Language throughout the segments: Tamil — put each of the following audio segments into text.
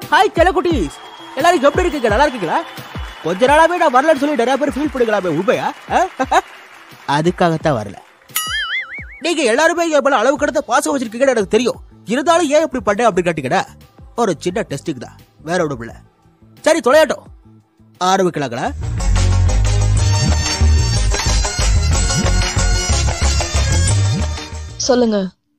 ஹாய் செல்லக்குட்டீஸ், எல்லாரும் எப்படி இருக்கீங்க? நல்லா இருக்கீங்களா? கொஞ்ச நாளாவே நான் வரலன்னு சொல்லி நிறைய பேர் ஃபீல் பண்ணிக்கலாமே, உண்மையா? அதுக்காகத்தான் வரல. நீங்க எல்லாருமே எவ்வளவு அளவு கடந்த பாசம் வச்சிருக்கீங்கன்னு எனக்கு தெரியும். இருந்தாலும் ஏன் இப்படி பண்ண அப்படின்னு கேட்டீங்கன்னா, ஒரு சின்ன டெஸ்டிங் தான், வேற ஒன்றும் இல்ல. சரி தொலையாட்டம் ஆரம்பிக்கலாங்களா? சொல்லுங்க.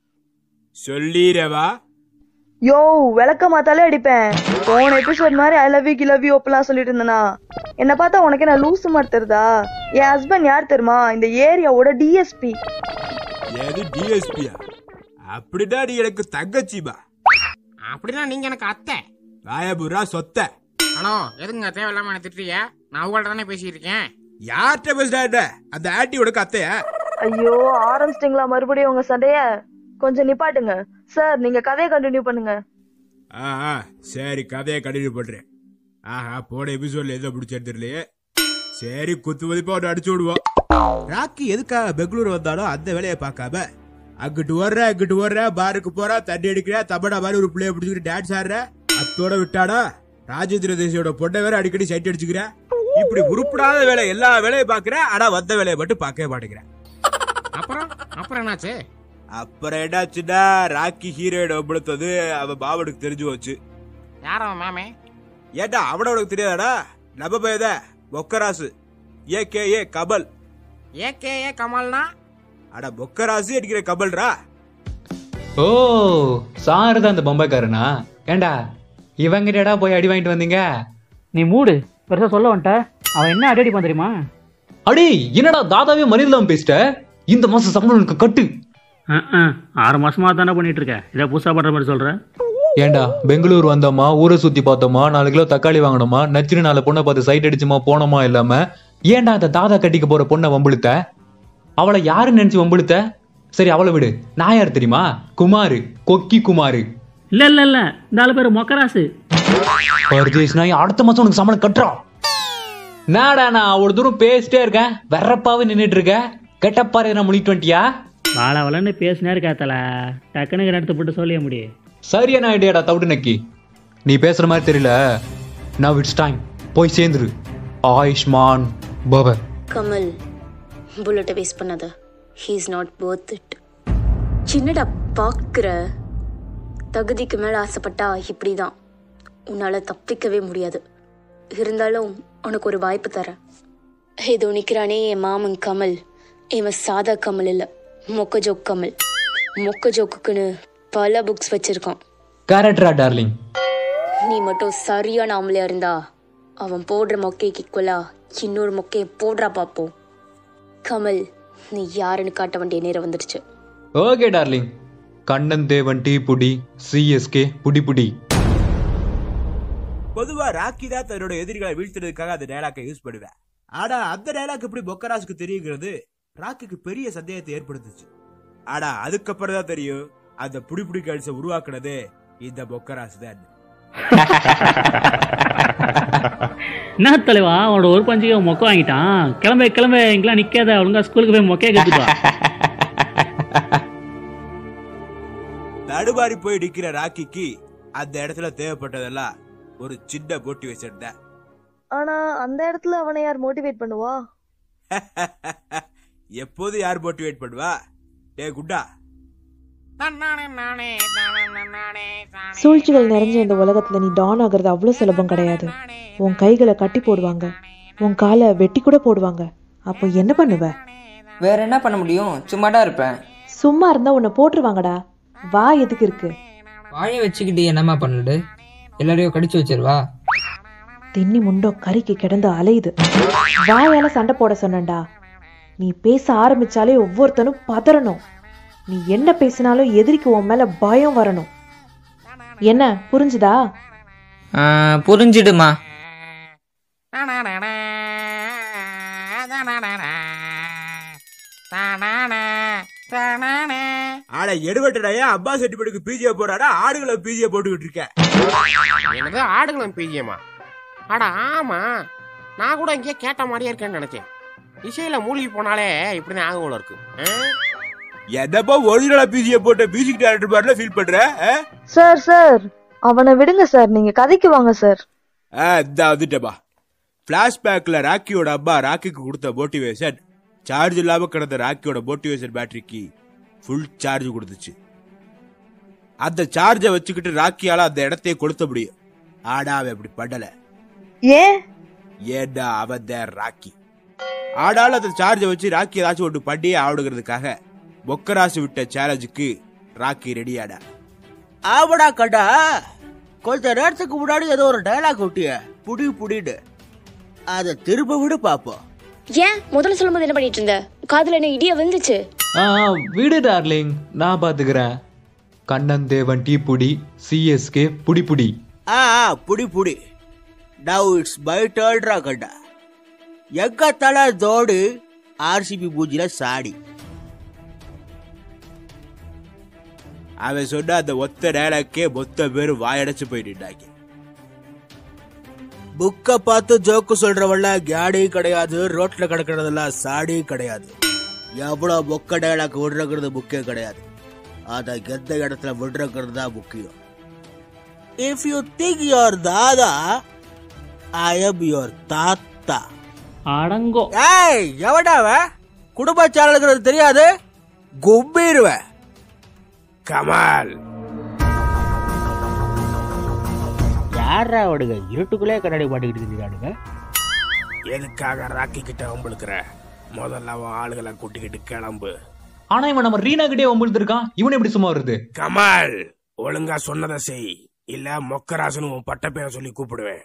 சொல்லிரவா? யோ, விளக்க மாத்தாலே அடிப்பேன். போன எபிசோட் மாதிரி ஐ லவ் யூ கிலவ் யூ அப்பெல்லாம் சொல்லிட்டு இருந்தனா, என்ன பார்த்தா உனக்கு என்ன லூசு மாதிரி தெரியுதா? என் ஹஸ்பண்ட் யார் தெரியுமா? இந்த ஏரியாவோட டிஎஸ்பி. எது டிஎஸ்பியா? அப்படிதான் நீ எனக்கு தங்கச்சிபா. அப்படின்னா நீங்க எனக்கு அத்தை. ராயபுரா சொத்த. ஹலோ, எதுங்க தேவையில்லாம என்ன திட்டுறீங்க? நான் உங்கள்ட்ட தானே பேசிட்டு இருக்கேன். யார்கிட்ட பேசுறா? அந்த ஆன்டி உனக்கு அத்தையா? ஐயோ, ஆரம்பிச்சிட்டீங்களா மறுபடியும் உங்க சண்டைய? கொஞ்சம் நிப்பாட்டுங்க சார், நீங்க கதையை கண்டினியூ பண்ணுங்க. சரி, கதையை கண்டினியூ பண்றேன். போன எபிசோட்ல எதை பிடிச்சது தெரியலையே. சரி, குத்து மதிப்பா ஒன்று அடிச்சு விடுவோம். ராக்கி எதுக்காக பெங்களூர் வந்தாலும் அந்த வேலையை பார்க்காம அங்கிட்டு ஓடுற பாருக்கு போறா, தண்ணி அடிக்கிற, தபடா மாதிரி ஒரு பிள்ளைய பிடிச்சிக்கிட்டு டான்ஸ் ஆடுற, அத்தோட விட்டாடா ராஜேந்திர தேசியோட பொண்ணை வேற அடிக்கடி சைட் அடிச்சுக்கிற. இப்படி உருப்படாத வேலை எல்லா வேலையும் பாக்குற, ஆனா வந்த வேலையை மட்டும் பார்க்கவே மாட்டேங்கிற. அப்புறம் என்னாச்சு? அப்புறம் என்னாச்சுன்னா, ராக்கி ஹீரோயிட ஒப்படுத்தது அவன் பாவனுக்கு தெரிஞ்சு போச்சு. யார் அவன் மாமே? ஏட்டா அவன உனக்கு தெரியாதாடா? நம்ம பேத பொக்கராசு, ஏகே கமல். ஏகே கமல்னா? அட பொக்கராசு அடிக்கிற கமல்ரா. ஓ, சாரு தான் அந்த பொம்மைக்காரனா? ஏண்டா இவங்கிட்டடா போய் அடி வாங்கிட்டு வந்தீங்க? நீ மூடு, பெருசா சொல்ல வந்துட்ட. அவன் என்ன அடி அடிப்பான் தெரியுமா? அடி என்னடா தாதாவே மனிதலாம் பேசிட்ட? இந்த மாசம் சம்பளம் கட்டு. 6 மாசமா தானே பண்ணிட்டு இருக்க, இதை புதுசா பண்ற மாதிரி சொல்ற? ஏண்டா பெங்களூர் வந்தோமா, ஊரை சுத்தி பார்த்தோமா, 4 கிலோ தக்காளி வாங்கணுமா, நச்சுன்னு 4 பொண்ணை பார்த்து சைட் அடிச்சுமா போனோமா இல்லாம, ஏண்டா அந்த தாதா கட்டிக்க போற பொண்ணை வம்புழுத்த? அவளை யாருன்னு நினைச்சு வம்புழுத்த? சரி அவளை விடு, நான் யாரு தெரியுமா? குமாரு, கொக்கி குமாரு. இல்ல இல்ல இல்ல, இந்த ஆளு பேரு மொக்கராசு. பர்தேஸ் நாய், அடுத்த மாசம் உனக்கு சம்பளம் கட்டுறோம். நாடா நான் அவ்வளவு தூரம் பேசிட்டே இருக்கேன், வெறப்பாவே நின்றுட்டு இருக்க. கெட்டப்பாரு நான் முடிட்டு வந்துட்டியா? வாழவளன்னு பேசினே இருக்காத்தல, டக்குனு எடுத்து போட்டு சொல்லிய முடியும். சரியான ஐடியாடா தவிடு நக்கி. நீ பேசுற மாதிரி தெரியல. நவ் இட்ஸ் டைம், போய் சேர்ந்துரு. ஆயுஷ்மான் பவ. கமல், புல்லட்டை வேஸ்ட் பண்ணாத. He is not worth it. சின்னடா பார்க்குற, தகுதிக்கு மேலே ஆசைப்பட்டா இப்படி தான். உன்னால் தப்பிக்கவே முடியாது. இருந்தாலும் உனக்கு ஒரு வாய்ப்பு தரேன். ஏதோ நிற்கிறானே என் மாமன் கமல், இவன் சாதா கமல் இல்லை, மொக்க ஜோக் கமல். மொக்க ஜோக்குன்னு பல புக்ஸ் வச்சிருக்கான். கரெக்டா டார்லிங்? நீ மட்டும் சரியான ஆம்பளையா இருந்தா அவன் போடுற மொக்கைக்கு ஈக்குவலா இன்னொரு மொக்கையை போடுறா பார்ப்போம். கமல், நீ யாருன்னு காட்ட வேண்டிய நேரம் வந்துடுச்சு. Okay darling. கண்ணன் தேவன் டீ புடி, சிஎஸ்கே புடி புடி. பொதுவா ராக்கி தான் தன்னோட எதிரிகளை வீழ்த்துறதுக்காக அந்த டைலாக்கை யூஸ் பண்ணுவேன். ஆனா அந்த டைலாக் எப்படி பொக்கராசுக்கு தெரியுங்கிறது ராக்கிக்கு பெரிய சந்தேகத்தை ஏற்படுத்துச்சு. ஆனா அதுக்கப்புறம் தான் தெரியும், அந்த புடி புடி கேர்ள்ஸை உருவாக்குனதே இந்த பொக்கராசு தான். என்ன தலைவா, அவனோட ஒரு பஞ்சுக்கு மொக்க வாங்கிட்டான். கிளம்ப இங்கெல்லாம் நிக்காத, ஒழுங்கா ஸ்கூலுக்கு போய் மொக்கையை கத்துப்பா. நடுமாறி போய் நிக்கிற ராக்கிக்கு அந்த இடத்துல தேவைப்பட்டதெல்லாம் ஒரு சின்ன மோட்டிவேஷன் தான். ஆனா அந்த இடத்துல அவனை யார் மோட்டிவேட் பண்ணுவா? எப்போது யார் மோட்டிவேட் பண்ணுவா? டே குண்டா, சூழ்ச்சிகள் நிறைஞ்ச இந்த உலகத்துல நீ டான் ஆகிறது அவ்வளவு சுலபம் கிடையாது. உன் கைகளை கட்டி போடுவாங்க, உன் காலை வெட்டி கூட போடுவாங்க. அப்போ என்ன பண்ணுவ? வேற என்ன பண்ண முடியும்? சும்மாடா இருப்பேன். சும்மா இருந்தா உன்னை போட்டுருவாங்கடா. வா எதுக்கு இருக்கு? வாழை வச்சுக்கிட்டு என்னமா பண்ணுடு? எல்லாரையும் கடிச்சு வச்சிருவா. தென்னி முண்டோ கறிக்கு கிடந்து அலையுது. வாயால சண்டை போட சொன்னண்டா. நீ பேச ஆரம்பிச்சாலே ஒவ்வொருத்தனும் பதறணும். நீ என்ன பேசினாலும் எதிரிக்கு உன் மேல பயம் வரணும். என்ன புரிஞ்சுதா? புரிஞ்சிடுமா. ஆனா எடுவட்டடையா அப்பா செட்டிப்பட்டுக்கு பிஜியை போறாடா, ஆடுகளை பிஜியை போட்டுக்கிட்டு இருக்கேன். எனக்கு ஆடுகளும் பிஜியமா? ஆடா ஆமா, நான் கூட இங்கே கேட்ட மாதிரியே இருக்கேன்னு நினைச்சேன். இசையில மூழ்கி போனாலே இப்படிதான் ஆகும் போல இருக்கு. எதப்பா ஒரிஜினலா பிஜியை போட்டு மியூசிக் டைரக்டர் பாருல ஃபீல் பண்ற? சார் அவனை விடுங்க சார், நீங்க கதைக்கு வாங்க சார். இந்த வந்துட்டேப்பா. பிளாஷ்பேக்ல ராக்கியோட அம்மா ராக்கிக்கு கொடுத்த மோட்டிவேஷன் சார்ஜ் இல்லாம கிடந்த ராக்கியோட மோட்டிவேஷன் பேட்டரிக்கு ஃபுல் சார்ஜ் கொடுத்துச்சு. அந்த சார்ஜை வச்சுக்கிட்டு ராக்கியால அந்த இடத்தையே கொளுத்த முடியும். ஆனா அவன் அப்படி பண்ணல. ஏண்டா அவன் தான் ராக்கி. ஆனாலும் அந்த சார்ஜை வச்சு ராக்கி ஏதாச்சும் ஒன்று பண்ணியே ஆடுங்கிறதுக்காக பொக்கராசு விட்ட சேலஞ்சுக்கு ராக்கி ரெடியாடா. ஆவடா கண்டா, கொஞ்ச நேரத்துக்கு முன்னாடி ஏதோ ஒரு டயலாக் விட்டிய புடி புடின்னு, அத திரும்ப விடு பாப்போம். ஏன் முதல்ல சொல்லும்போது என்ன பண்ணிட்டு இருந்த? காதுல என்ன இடியா வந்துச்சு? விடு டார்லிங், நான் பாத்துக்கிறேன். கண்ணன் தேவன் டீ புடி, சிஎஸ்கே புடி புடி. புடி புடி. நவ் இட்ஸ் மை டர்ன்டா கண்டா. எங்க தலை தோடு, ஆர்சிபி பூஜில சாடி. அவன் சொன்ன அந்த ஒத்த டயலாக்கே மொத்த பேரும் வாயடைச்சு போயிட்டாங்க. புக்க பார்த்து ஜோக்கு சொல்றவள்ள கேடி கிடையாது, ரோட்ல கிடக்கிறதெல்லாம் சாடி கிடையாது. எவ்வளவு பொக்க டயலாக் விடுறது முக்கியம் கிடையாது, அத எந்த இடத்துல விடுறது தான் முக்கியம். If you think your dada, I am your thatha. அடங்கோ. ஏய் எவடாவ? குடும்ப சேனலுங்கிறது தெரியாது, கும்பிடுவேன். கமால் யாரா அவடுங்க இருட்டுக்குள்ளே கண்ணாடி மாட்டிக்கிட்டு இருக்கானுங்க? எதுக்காக ராக்கி கிட்ட வம்பிழுக்கிற? முதல்ல அவன் ஆளுகளை கூட்டிக்கிட்டு கிளம்பு. ஆனா இவன் நம்ம ரீனா கிட்டே வம்பிழுத்து இருக்கான், இவன் எப்படி சும்மா வருது? கமால் ஒழுங்கா சொன்னதை செய், இல்ல மொக்கராசனு உன் பட்ட பேரை சொல்லி கூப்பிடுவேன்.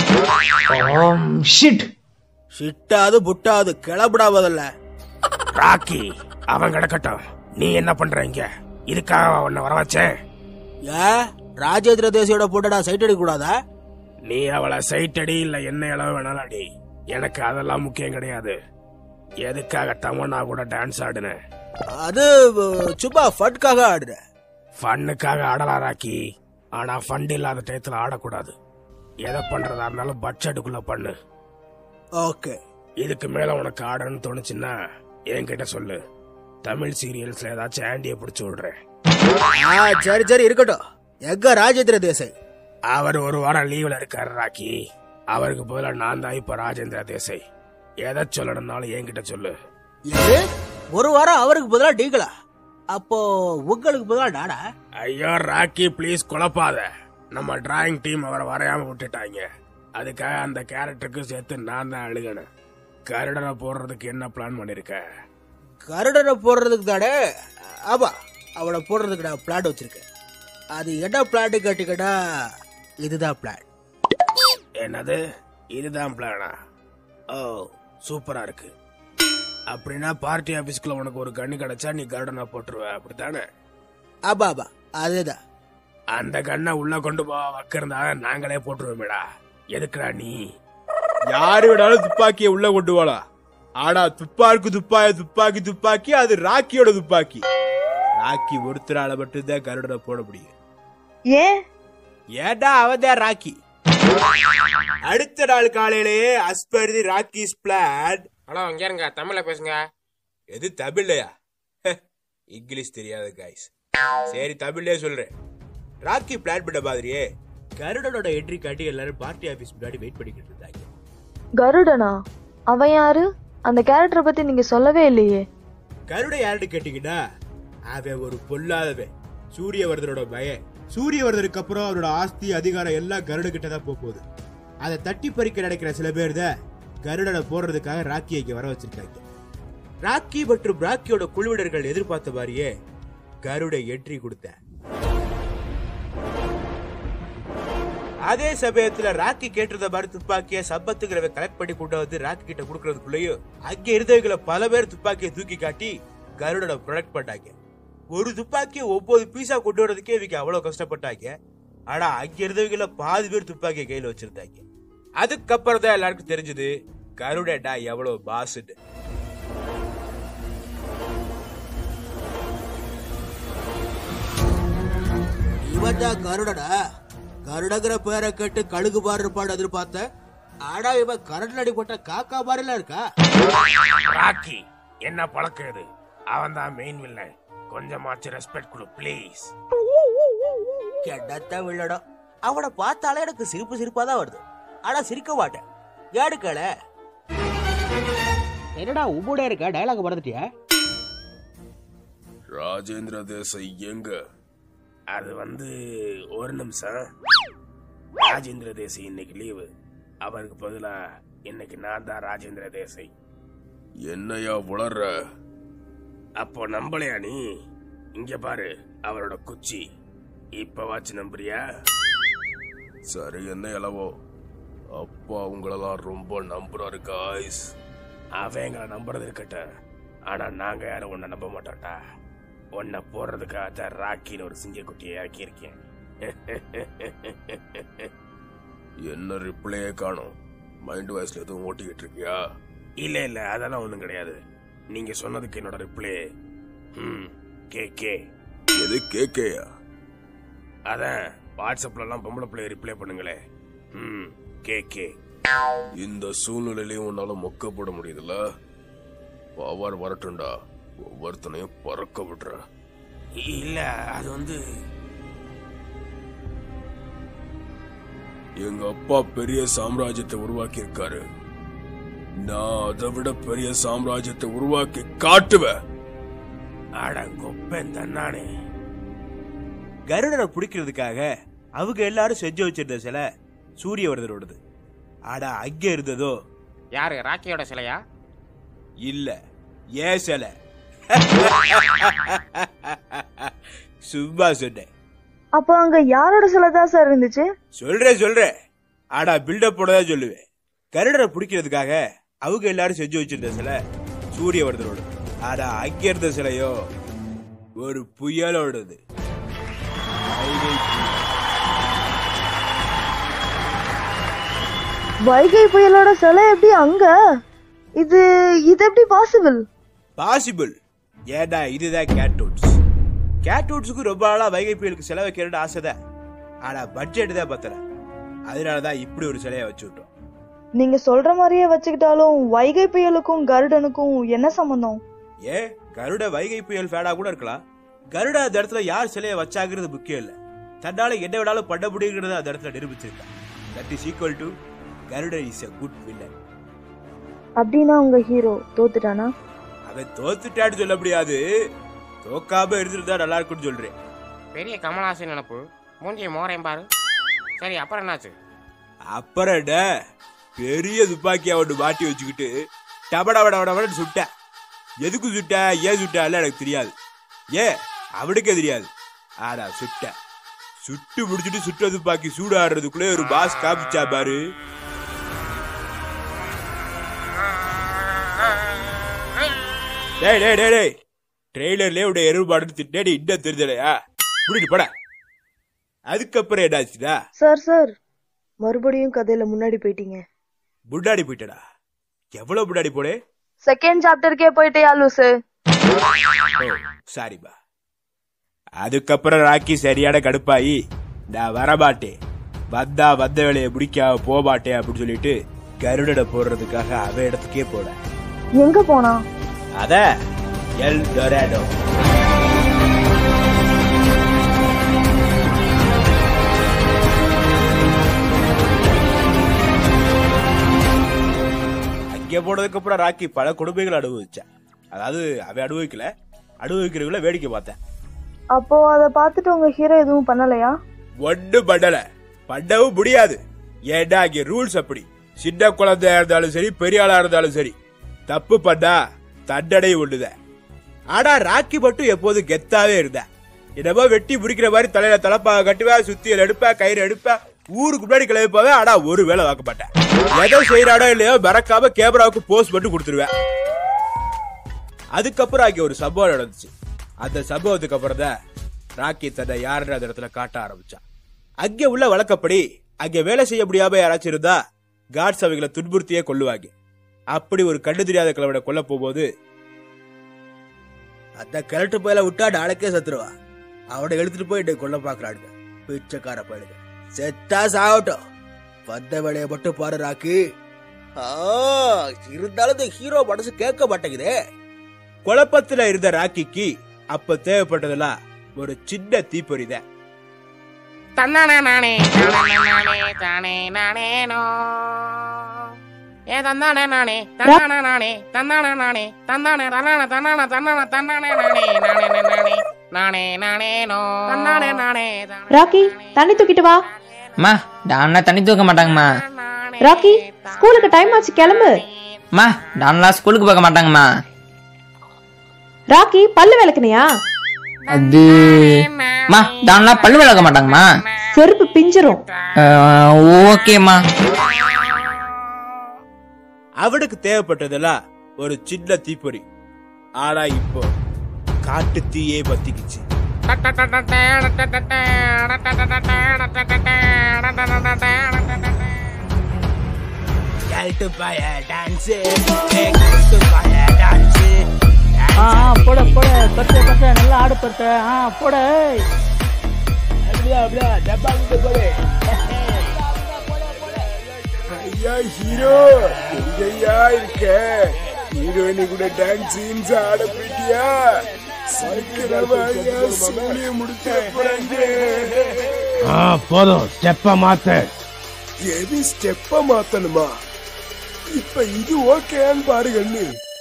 ஷிட்டாது புட்டாது கிளம்புடா முதல்ல. ராக்கி அவன் கிடக்கட்டும், நீ என்ன பண்ற இங்க? இதுக்காக உன்னை வர வச்சேன். ராஜேந்திர தேசியோட போட்டடா சைட் அடி கூடாதா? நீ அவளை சைட் அடி இல்ல என்ன அளவு வேணாலும் அடி, எனக்கு அதெல்லாம் முக்கியம் கிடையாது. எதுக்காக தமன்னா கூட டான்ஸ் ஆடுன? அது சும்மா ஃபன்காக ஆடுற. ஃபன்னுக்காக ஆடலாம் ராக்கி, ஆனா ஃபண்ட் இல்லாத டயத்துல ஆடக்கூடாது. எதை பண்றதா இருந்தாலும் பட்ஜெட்டுக்குள்ள பண்ணு. ஓகே. இதுக்கு மேல உனக்கு ஆடணும்னு தோணுச்சுன்னா என்கிட்ட சொல்லு. தமிழ் சீரியல்ஸ்ல ஏதாச்சும் ஆண்டிய பிடிச்சு விடுறேன். சரி சரி இருக்கட்டும். எங்க ராஜேந்திர தேசாய்? அவர் ஒரு வாரம் லீவ்ல இருக்காரு ராக்கி. அவருக்கு பதிலா நான் தான் இப்ப ராஜேந்திர தேசாய். எதை சொல்லணும்னாலும் என்கிட்ட சொல்லு. ஒரு வாரம் அவருக்கு பதிலா நீங்களா? அப்போ உங்களுக்கு பதிலா நாடா? ஐயோ ராக்கி ப்ளீஸ் குழப்பாத. நம்ம டிராயிங் டீம் அவரை வரையாம விட்டுட்டாங்க. அதுக்காக அந்த கேரக்டருக்கு சேர்த்து நான் தான் அழுகணும். கருடனை போடுறதுக்கு என்ன பிளான் பண்ணிருக்க? கருடனை போடுறதுக்கு தானே? ஆமா, அவனை போடுறதுக்கு நான் பிளான் வச்சிருக்கேன். அது என்ன பிளான் கேட்டீங்கன்னா இதுதான் பிளான். என்னது இதுதான் பிளானா? ஓ சூப்பரா இருக்கு. அப்படின்னா பார்ட்டி ஆபீஸ்க்குள்ள உனக்கு ஒரு கண்ணு கிடைச்சா நீ கருடனா போட்டுருவ, அப்படித்தானே? ஆமா ஆமா அதேதான். அந்த கண்ணை உள்ள கொண்டு போக வக்கிறதா நாங்களே போட்டுருவோமேடா. எதுக்குடா நீ? யாரு வேணாலும் துப்பாக்கிய உள்ள கொண்டு போலாம். ஆனா துப்பாக்கி துப்பாக்கி துப்பாக்கி அது ராக்கியோட துப்பாக்கி. ராக்கி ஒருத்தரால மட்டும்தான் கருடனை போட முடியும். ஏண்டா அவன்தான் ராக்கி. அடுத்த நாள் காலையிலேயே அஸ்பர்தி ராக்கிஸ் பிளான். ஹலோ இங்க இருங்க, தமிழ்ல பேசுங்க. எது தமிழ்லையா? இங்கிலீஷ் தெரியாது கைஸ். சரி தமிழ்லயே சொல்றேன். ராக்கி பிளான் பண்ண மாதிரியே கருடனோட என்ட்ரி காட்டி எல்லாரும் பார்ட்டி ஆபீஸ் முன்னாடி வெயிட் பண்ணிக்கிட்டு இருந்தாங்க. கருடனா? அவன் யாரு? அந்த கேரக்டரை பத்தி நீங்க சொல்லவே இல்லையே. கருடன் யாருன்னு கேட்டீங்கன்னா அவன் ஒரு பொல்லாதவன், சூரியவர்தனோட பையன். சூரியவர்தனுக்கு அப்புறம் அவரோட ஆஸ்தி அதிகாரம் எல்லாம் கருட கிட்ட தான் போகுது. அதை தட்டி பறிக்க நினைக்கிற சில பேர் தான் கருடனை போடுறதுக்காக ராக்கியை இங்க வர வச்சிருக்காங்க. ராக்கி மற்றும் ராக்கியோட குழுவினர்கள் எதிர்பார்த்த மாதிரியே கருட என்ட்ரி கொடுத்த. அதே சமயத்துல ராக்கி கேட்டிருந்த மாதிரி துப்பாக்கிய சம்பத்துங்கிறவ கலெக்ட் பண்ணி கொண்டு வந்து ராக்கி கிட்ட குடுக்கறதுக்குள்ளயும் அங்க இருந்தவங்களை பல பேர் துப்பாக்கியை தூக்கி காட்டி கருடனை ப்ரொடக்ட் பண்ணாங்க. ஒரு துப்பாக்கியை 9 பீஸா கொண்டு வரதுக்கே இவங்க அவ்வளவு கஷ்டப்பட்டாங்க. ஆனா அங்க இருந்தவங்கள பாதி பேர் துப்பாக்கியை கையில வச்சிருந்தாங்க. அதுக்கப்புறம் தான் எல்லாருக்கும் தெரிஞ்சது கருடா எவ்வளவு பாசுன்னு. இவன் தான் கருடனா? கருடங்கிற பேரை கேட்டு கழுகு பாரு இருப்பான்னு எதிர்பார்த்த. ஆனா இவன் கரண்ட் அடிப்பட்ட காக்கா பாருல இருக்கா. ராக்கி என்ன பழக்கம் இது? அவன் தான் மெயின் வில்லன். கொஞ்சமாச்சு ரெஸ்பெக்ட் கொடு ப்ளீஸ். கெடத்த வில்லடம். அவனை பார்த்தாலே எனக்கு சிரிப்பு சிரிப்பா தான் வருது. ஆனா சிரிக்க மாட்டேன். ஏடுக்கல என்னடா உம்மோட இருக்க டயலாக் மறந்துட்டியா? ராஜேந்திர தேசாய் எங்க? அது ஒரு நிமிஷம். ராஜேந்திர தேசாய் இன்னைக்கு லீவு. அவருக்கு பதிலா இன்னைக்கு நான் தான் ராஜேந்திர தேசாய். என்னையா வளர்ற? அப்போ நம்பலையா நீ? இங்க பாரு அவரோட குச்சி. இப்ப வாச்சு நம்புறியா? சரி, என்ன இளவோ? அப்பா உங்களெல்லாம் ரொம்ப நம்புறாரு காய்ஸ். அவங்கள நம்புறது இருக்கட்டும், ஆனா நாங்க யாரும் உன்னை நம்ப மாட்டோம்டா. உன்னை போடுறதுக்காக தான் ராக்கின்னு ஒரு சிங்கக்குட்டியை இறக்கி இருக்கேன். என்ன ரிப்ளையே காணும்? மைண்ட் வாய்ஸ்ல எதுவும் ஓட்டிக்கிட்டு இருக்கியா? இல்ல அதெல்லாம் ஒண்ணும் கிடையாது. நீங்க சொன்னதுக்கு என்னோட ரிப்ளை கே. எது கேக்கையா? அதான் வாட்ஸ்அப்ல எல்லாம் பொம்பளை பிள்ளைய ரிப்ளை பண்ணுங்களே. கே. இந்த சூழ்நிலையிலையும் உன்னால மொக்க போட முடியுதுல்ல? பவர் வரட்டும்டா, ஒவ்வொருத்தனையும் பறக்க விடுற. இல்ல அது எங்க அப்பா பெரிய சாம்ராஜ்யத்தை உருவாக்கி இருக்காரு. நான் அதை விட பெரிய சாம்ராஜ்யத்தை உருவாக்கி காட்டுவேன். அடங்கொப்பன் தன்னானே. கருடரை பிடிக்கிறதுக்காக அவங்க எல்லாரும் செஞ்சு வச்சிருந்த சிலை சூரியவர்தனோடது. ஆனா அங்க இருந்ததோ யாரு? ராக்கியோட சிலையா? இல்ல, ஏன் சிலை. சும்மா சொன்னேன். அப்போ அங்க யாரோட சிலை தான் சார் இருந்துச்சு? சொல்றேன். ஆனா பில்டப் போடதான் சொல்லுவேன். கருடரை பிடிக்கிறதுக்காக அவங்க எல்லாரும் செஞ்சு வச்சிருந்த சிலை சூரியவர்தனோட. ஆனா அங்க இருந்த சிலையோ ஒரு புயலோடது. வைகை புயலோட சிலை எப்படி அங்க? இது எப்படி பாசிபிள்? ஏடா இதுதான் கேட்வுட்ஸுக்கு ரொம்ப நாளா வைகை புயலுக்கு சிலை வைக்கிறேன்னு ஆசைதான். ஆனா பட்ஜெட் தான் பத்தல. அதனாலதான் இப்படி ஒரு சிலையை வச்சு விட்டோம். நீங்க சொல்ற மாதிரியே வச்சுக்கிட்டாலும் வைகை புயலுக்கும் கருடனுக்கும் என்ன சம்பந்தம்? கருட வைகை புயல் ஃபேடா கூட இருக்கலாம். கருட அந்த இடத்துல யார் சிலையை வச்சாங்கிறது முக்கியம் இல்ல, தன்னால என்ன விடாலும் பண்ண முடியுங்கிறத அந்த இடத்துல நிரூபிச்சிருக்கான். That is equal to Garuda is a good villain. அப்படின்னா உங்க ஹீரோ தோத்துட்டானா? அவன் தோத்துட்டான்னு சொல்ல முடியாது, தோக்காம இருந்திருந்தா நல்லா இருக்குன்னு சொல்றேன். பெரிய கமலாசன் நினப்பு. மூஞ்சி மோரையும் பாரு. சரி, அப்புறம் என்னாச்சு? அப்புறம் என்ன, பெரிய துப்பாக்கியா ஒன்று மாட்டி வச்சுக்கிட்டு டபடபடபடன்னு சுட்ட. எதுக்கு சுட்ட, ஏன் சுட்டால எனக்கு தெரியாது, அவனுக்கே தெரியாது. ஆனா சுட்டு முடிச்சுட்டு சுட்ட துப்பாக்கி சூடாடுறதுக்குள்ளே ஒரு பாஸ் காமிச்சா பாரு. டேய் ட்ரெய்லர்லயே உடைய எருபாடுன்னு திட்டேடி இன்னும் தெரிஞ்சலையா? புடிட்டு போட. அதுக்கப்புறம் என்னாச்சுடா? சார் மறுபடியும் கதையில முன்னாடி போயிட்டீங்க. முன்னாடி போயிட்டடா? எவ்வளவு முன்னாடி போனே? செகண்ட் சாப்டருக்கே போயிட்டே லூசு. சாரிபா. அதுக்கப்புறம் ராக்கி சரியான கடுப்பாயி நான் வரமாட்டேன், வந்த வேலையை முடிக்காம போமாட்டேன் அப்படின்னு சொல்லிட்டு கருடனை போடுறதுக்காக அவ இடத்துக்கே போன. எங்க போனா? அத எல் டொராடோ. அங்க போனதுக்கு அப்புறம் ராக்கி பல கொடுமைகள் அனுபவிச்சேன். அதாவது அவ அனுபவிக்கிறவங்கள வேடிக்கை பார்த்தேன். அப்போ அத பாத்துட்டு உங்க ஹீரோ எதுவும் பண்ணலையா? ஒன்னும் பண்ணவும் முடியாது. ஏண்டா அங்க ரூல்ஸ் அப்படி. சின்ன குழந்தையா இருந்தாலும் சரி, பெரிய ஆளா இருந்தாலும் சரி, தப்பு பண்ணா தண்டனை ஒண்ணுத. ஆனா ராக்கி மட்டும் எப்போதும் கெத்தாவே இருந்த. என்னமோ வெட்டி முடிக்கிற மாதிரி தலையில தலப்பாக கட்டுவேன், சுத்தியல் எடுப்பேன், கயிறு எடுப்பேன், ஊருக்கு முன்னாடி கிளம்பிப்பாவே. ஆனா ஒரு வேலை வாக்க மாட்டேன். எதோ செய்யறாடோ இல்லையோ மறக்காம கேமராவுக்கு போஸ்ட் மட்டும் கொடுத்துருவேன். அதுக்கப்புறம் அங்க ஒரு சம்பவம் நடந்துச்சு. அந்த சம்பவத்துக்கு அப்புறம் தான் ராக்கி தன்னை யாருன்னு அந்த இடத்துல காட்ட ஆரம்பிச்சான். அங்க உள்ள வழக்கப்படி அங்க வேலை செய்ய முடியாம யாராச்சும் இருந்தா காட்ஸ் அவங்களை துன்புறுத்தியே கொல்லுவாங்க. அப்படி ஒரு கண்டு தெரியாத கிழவனை கொல்ல போகும்போது அந்த கிழட்டு போயில விட்டா நாளைக்கே சத்துருவா. அவனை எடுத்துட்டு போய் கொல்ல பாக்குறாடுங்க பிச்சைக்கார போயிடுங்க. செத்தா சாகட்டும், வந்த வேலையை மட்டும் பாரு ராக்கி. இருந்தாலும் இந்த ஹீரோ மனசு கேட்க மாட்டேங்குதே. குழப்பத்துல இருந்த ராக்கிக்கு அப்ப தேவைப்பட்டதெல்லாம் ஒரு சின்ன தீப்பொறிதான். தந்தானே நானே தானே நானேனோ ஏ தந்தானே நானே தந்தானே நானே தந்தானே நானே தந்தானே தன்னான தன்னான தன்னான தன்னானே நானே நானே நானே நானே நானேனோ தன்னானே நானே. ராக்கி தண்ணி தூக்கிட்டு வா. மா டான்லா தண்ணி தூக்க மாட்டாங்கம்மா. ராக்கி ஸ்கூலுக்கு டைம் ஆச்சு, கிளம்பு. மா டான்லா ஸ்கூலுக்கு போக மாட்டாங்கம்மா. ராக்கி பல்லு விளக்குனியா? அது மா டான்லா பல்லு விளக்க மாட்டாங்கம்மா. செருப்பு பிஞ்சிரும். ஓகேம்மா. அவனுக்கு தேவைப்பட்டதெல்லாம் ஒரு சின்ன தீப்பொறி. ஆனா இப்போ காட்டு தீயே பத்திக்குச்சு. போட போட பட்ட பட்ட நல்லா ஆடு பட்ட போட ஐயா ஹீரோ எங்கய்யா இருக்க? ஹீரோயினி கூட டான்ஸ் ஆட போயிட்டியா? போதும் ஸ்டெப்ப மாத்த. எது ஸ்டெப்ப மாத்தணுமா? இப்ப இது ஓகேன்னு பாருங்க.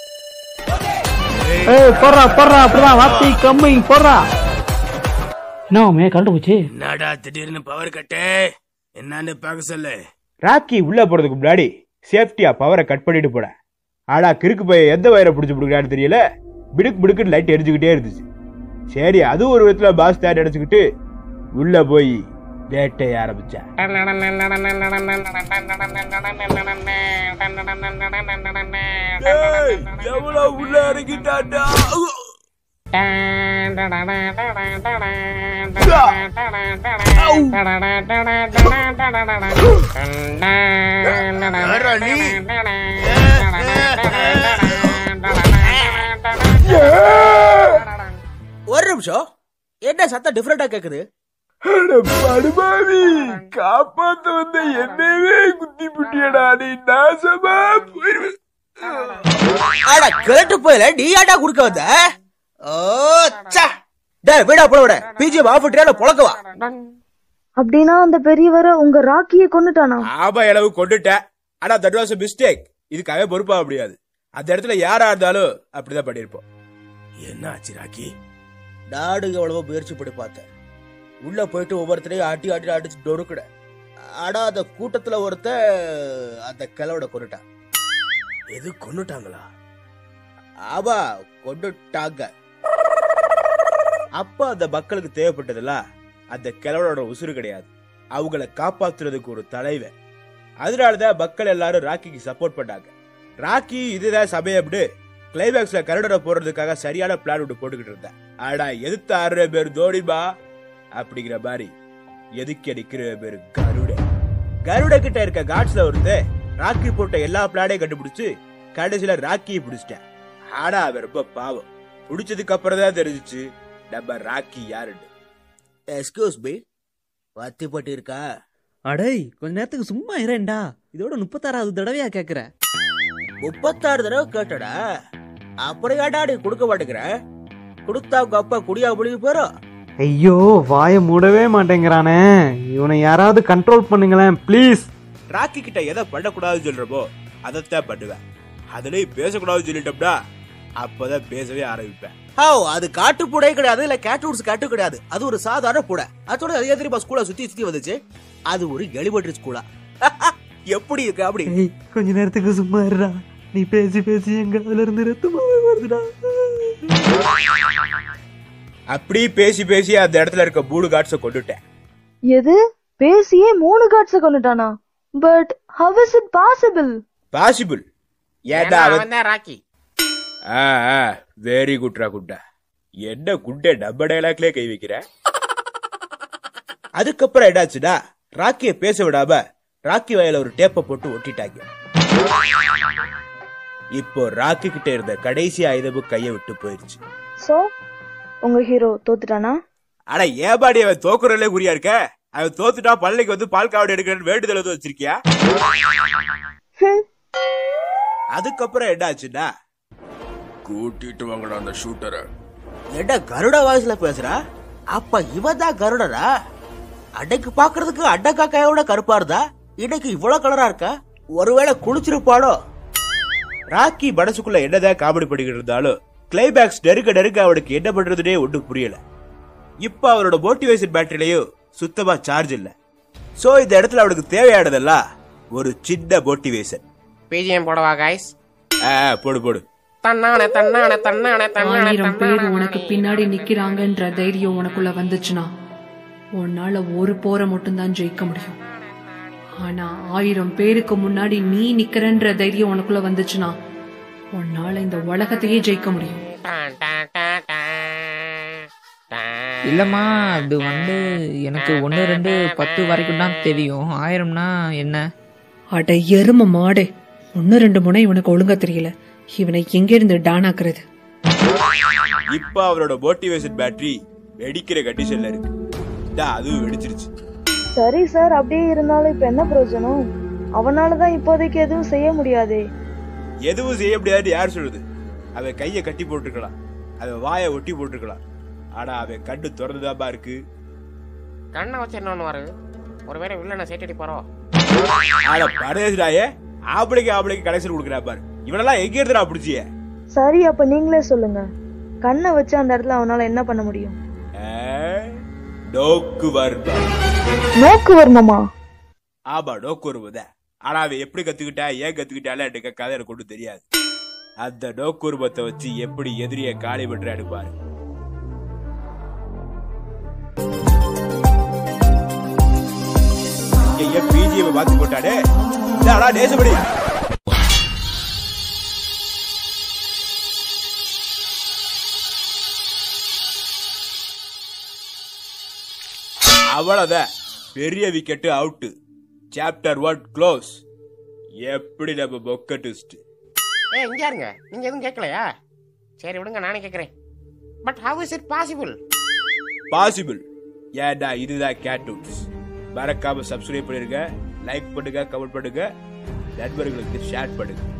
போடுறா போடுறா அப்படிதான் வாத்தி கம்மி போடுறா. என்ன கரண்ட் போச்சு? என்னடா திடீர்னு பவர் கட்டு? என்னன்னு பார்க்க சொல்லு. ராக்கி உள்ள போறதுக்கு முன்னாடி சேஃப்டியா பவரை கட் பண்ணிட்டு போட. ஆனா கிறுக்கு போய் எந்த வயரை பிடிச்சு பிடிக்கிறான்னு தெரியல. பிடுக்கு பிடுக்குன்னு லைட் எரிஞ்சுக்கிட்டே இருந்துச்சு. சரி அது ஒரு விதத்துல பாஸ் தேடி அடைச்சுக்கிட்டு உள்ள போய் வேட்டைய ஆரம்பிச்சேன். எவ்வளவு உள்ள இறங்கிட்டாண்டா? ஒரு நிமிஷம், என்ன சத்தம் டிஃபரெண்டா கேக்குது? படுபாவி காப்பாத்த வந்த என்னவே குத்தி புட்டியடா. நீ நாசமா போயிருவேன். கேட்டு போயில நீ ஆட்டா குடுக்க வந்த? வீடா போட பிஜிஎம் ஆஃப் பொழக்கவா? அப்படின்னா அந்த பெரியவரை உங்க ராக்கியை கொண்டுட்டானா? ஆபா அளவு கொண்டுட்டேன். ஆனா தட் வாஸ் a mistake. இதுக்காக பொறுப்பா முடியாது. அந்த இடத்துல யாரா இருந்தாலும் அப்படிதான் பண்ணிருப்போம். என்ன ஆச்சு ராக்கி? நாடு எவ்வளவோ முயற்சி பண்ணி பார்த்தேன். உள்ள போயிட்டு ஒவ்வொருத்தரையும் ஆட்டி ஆட்டி அடிச்சு டொருக்குட. ஆனா அந்த கூட்டத்துல ஒருத்த அந்த கிழவனை கொண்டுட்டான். எது கொண்டுட்டாங்களா? ஆமா கொண்டுட்டாங்க. அப்ப அந்த மக்களுக்கு தேவைப்பட்டதுல அந்த கிழவனோட உசுறு கிடையாது, அவங்கள காப்பாத்துறதுக்கு ஒரு தலைவன். அதனாலதான் மக்கள் எல்லாரும் ராக்கிக்கு சப்போர்ட் பண்ணாங்க. ராக்கி இதுதான் சமயம்னு கிளைமேக்ஸ்ல கருடனை போடுறதுக்காக சரியான பிளான் ஒன்று போட்டுக்கிட்டு இருந்தேன். ஆனா எதிர்த்த 6 பேர் தோனிபா அப்படிங்கிற மாதிரி எதுக்கு அடிக்கிற பேரு கருட கிட்ட இருக்க காட்ஸ்ல ஒருத்த ராக்கி போட்ட எல்லா பிளானையும் கண்டுபிடிச்சு கடைசியில ராக்கியை பிடிச்சிட்டேன். ஆனா அவன் ரொம்ப பாவம். பிடிச்சதுக்கு அப்புறம் தான் தெரிஞ்சிச்சு நம்ம ராக்கி யாருன்னு. எக்ஸ்கியூஸ் மீ, வத்தி பட்டி இருக்கா? அடே கொஞ்ச நேரத்துக்கு சும்மா இரேண்டா. இதோட 36வது தடவையா கேக்குற? 36 தடவை கேட்டடா. அப்படியாடா நீ கொடுக்க மாட்டேங்கிற? கொடுத்தா உங்க அப்பா குடியா புளிய போறோம். ஐயோ வாய மூடவே மாட்டேங்கிறானே. இவனை யாராவது கண்ட்ரோல் பண்ணுங்களேன் ப்ளீஸ். ராக்கி கிட்ட எதை பண்ணக்கூடாதுன்னு சொல்றப்போ அதைத்தான் பண்ணுவேன். அதுலயும் பேசக்கூடாதுன்னு சொல்லிட்டோம்னா அப்பதான் பேசவே ஆரம்பிப்பேன். அது காட்டு பூடே கிடையாது, இல்ல கேட்வுட்ஸ் காட்டு கிடையாது. அது ஒரு சாதாரண பூடை. அதோட அதே தெரியுமா ஸ்கூல சுத்தி சுத்தி வந்துச்சு. அது ஒரு எலிபட்ரி ஸ்கூலா? எப்படி இருக்கு? அப்படி கொஞ்ச நேரத்துக்கு சும்மா இருடா. நீ பேசி பேசி எங்க அதுல இருந்து ரத்தமாவே வருதுடா. அப்படி பேசி பேசி அந்த இடத்துல இருக்க 3 காட்ஸ கொண்டுட்டேன். எது பேசியே 3 காட்ஸ கொண்டுட்டானா? But how is it possible? Possible ஏடா அவன் ராக்கி. வெரி குட்ரா குட்டா. என்ன குட்டை நம்ம டைலாக்லயே கை வைக்கிற? அதுக்கப்புறம் என்னாச்சுடா, ராக்கிய பேச விடாம ராக்கி வயல ஒரு டேப்ப போட்டு ஒட்டிட்டாங்க. இப்போ ராக்கி கிட்ட இருந்த கடைசி ஆயுதமும் கைய விட்டு போயிருச்சு. சோ உங்க ஹீரோ தோத்துட்டானா? ஆனா ஏபாடி அவன் தோக்குறதுல குறியா இருக்க? அவன் தோத்துட்டா பள்ளிக்கு வந்து பால் காவடி எடுக்கிறேன்னு வேண்டுதல் வந்து வச்சிருக்கியா? அதுக்கப்புறம் என்னாச்சுடா, கூட்டிட்டு வாங்கடா அந்த ஷூட்டரை. என்ன கருட வாய்ஸ்ல பேசுறா? அப்ப இவதான் கருடரா? அன்னைக்கு பாக்குறதுக்கு அண்டை காக்காயோட கருப்பா இருந்தா இன்னைக்கு இவ்வளவு கலரா இருக்கா? ஒருவேளை குளிச்சிருப்பாளோ? ராக்கி மனசுக்குள்ள என்னதான் காமெடி பண்ணிக்கிட்டு இருந்தாலும் கிளைமேக்ஸ் நெருக்க அவனுக்கு என்ன பண்றதுனே ஒன்றும் புரியல. இப்ப அவரோட மோட்டிவேஷன் பேட்டரியிலையும் சுத்தமா சார்ஜ் இல்ல. சோ இந்த இடத்துல அவனுக்கு தேவையானதெல்லாம் ஒரு சின்ன மோட்டிவேஷன். பிஜிஎம் போடவா கைஸ்? போடு. தன்னானே தன்னானே தன்னானே தன்னானே 1000 பேர் உனக்கு பின்னாடி நிக்கிறாங்கன்ற தைரியம் உனக்குள்ள வந்துச்சுன்னா உன்னால ஒரு போரை மட்டும்தான் ஜெயிக்க முடியும். ஆனா 1000 பேருக்கு முன்னாடி நீ நிக்கிறன்ற தைரியம் உனக்குள்ள வந்துச்சுன்னா உன்னால இந்த உலகத்தையே ஜெயிக்க முடியும். இல்லம்மா, அது வந்து எனக்கு 1, 2, 10 வரைக்கும் தான் தெரியும். 1000னா என்ன? அட எரும மாடே, 1, 2 முனை இவனுக்கு ஒழுங்கா தெரியல. இவனை எங்க இருந்து டான் ஆக்குறது? இப்ப அவரோட மோட்டிவேஷன் பேட்டரி வெடிக்கிற கண்டிஷன்ல இருக்கு. அதுவும் வெடிச்சிருச்சு. சரி சார், அப்படியே இருந்தாலும் இப்ப என்ன பிரயோஜனம்? அவனாலதான் இப்போதைக்கு எதுவும் செய்ய முடியாதே. எதுவும் செய்ய முடியாது யார் சொல்லுது? அவன் கைய கட்டி போட்டுருக்கலாம், அவன் வாயை ஒட்டி போட்டுருக்கலாம். ஆனா அவன் கண்ணு திறந்துதான்பா இருக்கு. கண்ணை வச்சு என்ன வரு? ஒருவேளை வில்லனை சேட்டடி போறோம். ஆனா பரதேசிடாயே, ஆம்பளைக்கு கடைசியில் கொடுக்குறா பாரு. இவனெல்லாம் எங்க இருந்துடா பிடிச்சிய? சரி, அப்ப நீங்களே சொல்லுங்க. கண்ணை வச்சு அந்த இடத்துல அவனால என்ன பண்ண முடியும்? நோக்கு வர்மமா? ஆமா, நோக்கு வருவத. ஆனா அவன் எப்படி கத்துக்கிட்டா, ஏன் கத்துக்கிட்டாலும் எனக்கு கதை எனக்கு ஒன்றும் தெரியாது. அந்த நோக்கு உருவத்தை வச்சு எப்படி எதிரிய காலி பண்ற எடுப்பாரு. பிஜிஎம் பார்த்து போட்டாடே நேசப்படி. அவ்வளவுதான், பெரிய விக்கெட் அவுட். Chapter 1 close. எப்படி நம்ம பொக்க ட்விஸ்ட். இங்க இருங்க, நீங்க எதுவும் கேட்கலையா? சரி விடுங்க, நானே கேட்கிறேன். But how is it possible? Possible ஏண்டா, இதுதான் கேட்டூன்ஸ். மறக்காம சப்ஸ்கிரைப் பண்ணிருங்க, லைக் பண்ணுங்க, கமெண்ட் பண்ணுங்க, நண்பர்களுக்கு ஷேர் பண்ணுங்க.